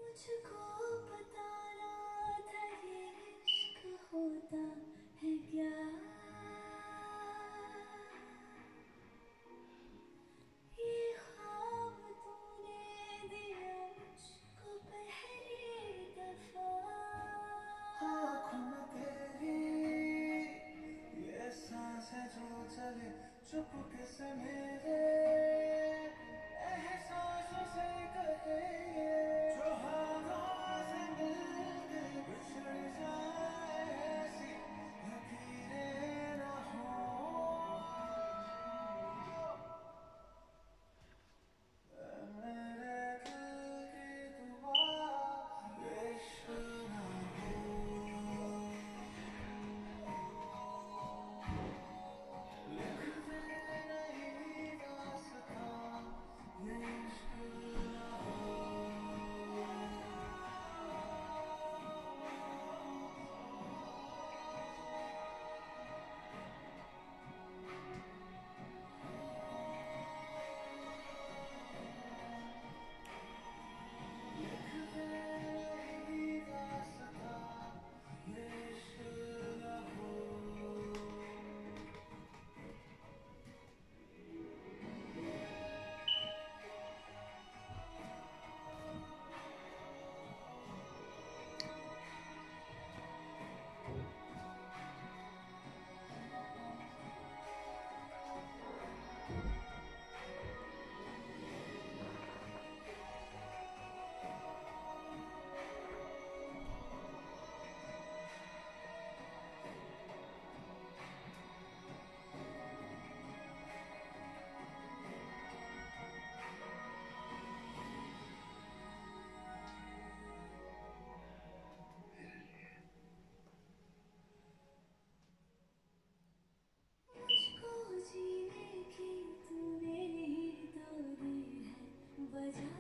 मुझको बताना था ये इश्क होता है क्या। ये ख्वाब तूने दिया मुझको पहली दफा। आँखों में तेरी ये सांसें जो चले चुपके से मेरे एहसासों से कहे ये जो हवा से मिलके बिछड़ जाए ऐसी लकीरें न हो। मेरे दिल की दुआ इश्क ना हो। लिख दे नहीं दास्तां ये इश्क ना हो। लिख दे नहीं दास्तां ये इश्क ना हो। मुझको जीने की तूने ही तो दी है वजह।